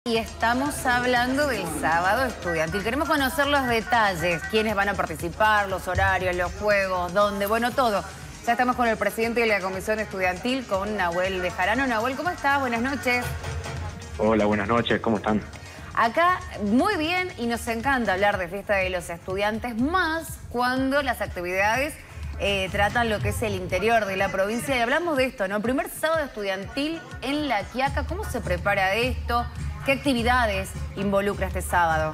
Y estamos hablando del sábado estudiantil. Queremos conocer los detalles, quiénes van a participar, los horarios, los juegos, dónde, bueno, todo. Ya estamos con el presidente de la Comisión Estudiantil, con Nahuel Bejarano. Nahuel, ¿cómo estás? Buenas noches. Hola, buenas noches, ¿cómo están? Acá muy bien y nos encanta hablar de fiesta de los estudiantes, más cuando las actividades tratan lo que es el interior de la provincia. Y hablamos de esto, ¿no? Primer sábado estudiantil en La Quiaca. ¿Cómo se prepara esto? ¿Qué actividades involucra este sábado?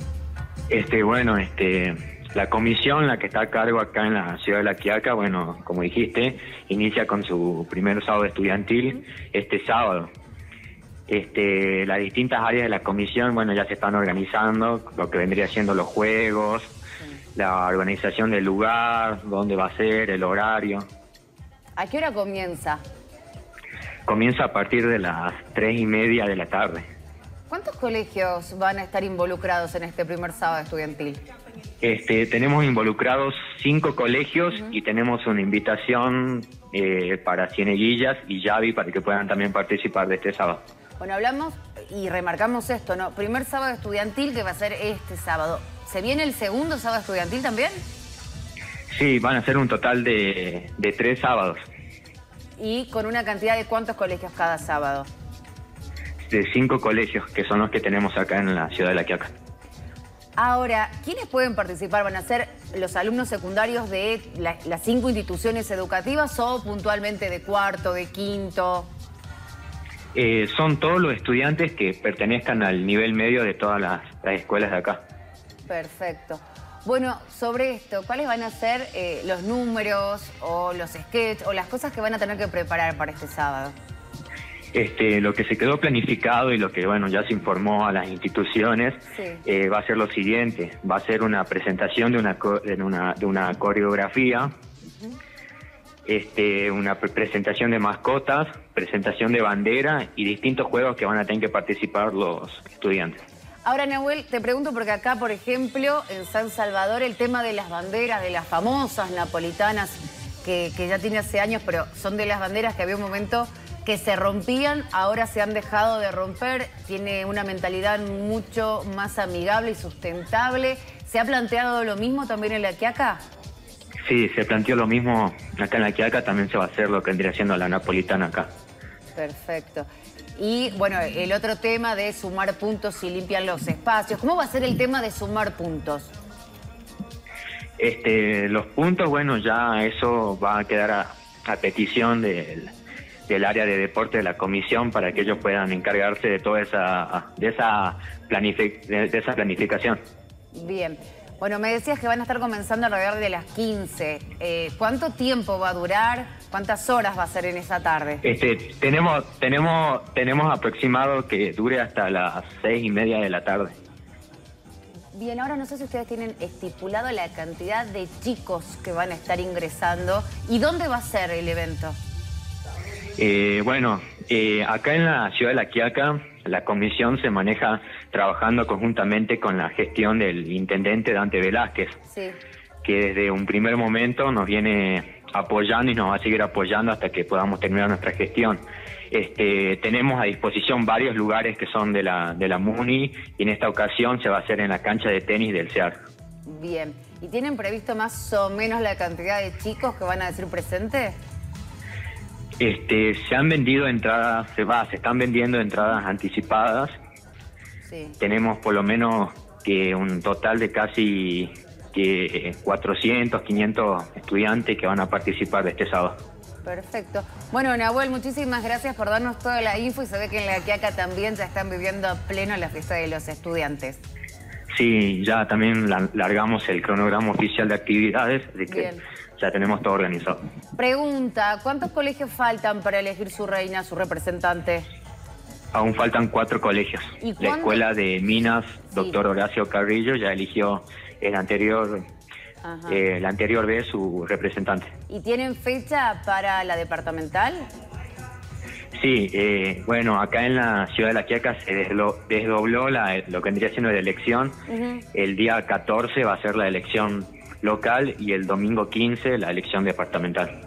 La comisión, la que está a cargo acá en la ciudad de La Quiaca, bueno, como dijiste, inicia con su primer sábado estudiantil este sábado. Las distintas áreas de la comisión, bueno, ya se están organizando, lo que vendría siendo los juegos, la organización del lugar, dónde va a ser, el horario. ¿A qué hora comienza? Comienza a partir de las 3:30 de la tarde. ¿Cuántos colegios van a estar involucrados en este primer sábado estudiantil? Tenemos involucrados 5 colegios y tenemos una invitación para Cieneguillas y Yavi para que puedan también participar de este sábado. Bueno, hablamos y remarcamos esto, ¿no? Primer sábado estudiantil que va a ser este sábado. ¿Se viene el segundo sábado estudiantil también? Sí, van a ser un total de 3 sábados. ¿Y con una cantidad de cuántos colegios cada sábado? De 5 colegios, que son los que tenemos acá en la ciudad de La Quiaca. Ahora, ¿quiénes pueden participar? ¿Van a ser los alumnos secundarios de las 5 instituciones educativas o puntualmente de cuarto, de quinto? Son todos los estudiantes que pertenezcan al nivel medio de todas las escuelas de acá. Perfecto. Bueno, sobre esto, ¿cuáles van a ser los números o los sketches o las cosas que van a tener que preparar para este sábado? Lo que se quedó planificado y lo que bueno ya se informó a las instituciones va a ser lo siguiente: va a ser una presentación de una coreografía, una presentación de mascotas, presentación de bandera y distintos juegos que van a tener que participar los estudiantes. Ahora, Nahuel, te pregunto porque acá, por ejemplo, en San Salvador, el tema de las banderas, de las famosas napolitanas, que ya tiene hace años, pero son de las banderas que había un momento que se rompían, ahora se han dejado de romper, tiene una mentalidad mucho más amigable y sustentable. ¿Se ha planteado lo mismo también en La Quiaca? Sí, se planteó lo mismo acá en La Quiaca, también se va a hacer lo que vendría siendo la napolitana acá. Perfecto. Y bueno, el otro tema de sumar puntos y limpiar los espacios. ¿Cómo va a ser el tema de sumar puntos? Los puntos, bueno, ya eso va a quedar a petición del área de deporte de la comisión para que ellos puedan encargarse de toda esa planificación. Bien. Bueno, me decías que van a estar comenzando alrededor de las 15. ¿Cuánto tiempo va a durar? ¿Cuántas horas va a ser en esa tarde? Tenemos aproximado que dure hasta las 6:30 de la tarde. Bien, ahora no sé si ustedes tienen estipulado la cantidad de chicos que van a estar ingresando y dónde va a ser el evento. Acá en la ciudad de La Quiaca, la comisión se maneja trabajando conjuntamente con la gestión del intendente Dante Velázquez, que desde un primer momento nos viene apoyando y nos va a seguir apoyando hasta que podamos terminar nuestra gestión. Tenemos a disposición varios lugares que son de la MUNI y en esta ocasión se va a hacer en la cancha de tenis del CEAR. Bien, ¿y tienen previsto más o menos la cantidad de chicos que van a decir presente? Se han vendido entradas, se están vendiendo entradas anticipadas. Tenemos por lo menos que un total de casi 400, 500 estudiantes que van a participar de este sábado. Perfecto. Bueno, Nahuel, muchísimas gracias por darnos toda la info y se ve que en La Quiaca también ya están viviendo a pleno la fiesta de los estudiantes. Sí, ya también largamos el cronograma oficial de actividades, así que ya tenemos todo organizado. Pregunta, ¿cuántos colegios faltan para elegir su reina, su representante? Aún faltan 4 colegios. La Escuela de Minas, Dr. Horacio Carrillo, ya eligió el anterior vez su representante. ¿Y tienen fecha para la departamental? Sí, acá en la ciudad de La Quiaca se desdobló lo que vendría siendo la elección. El día 14 va a ser la elección local y el domingo 15 la elección departamental.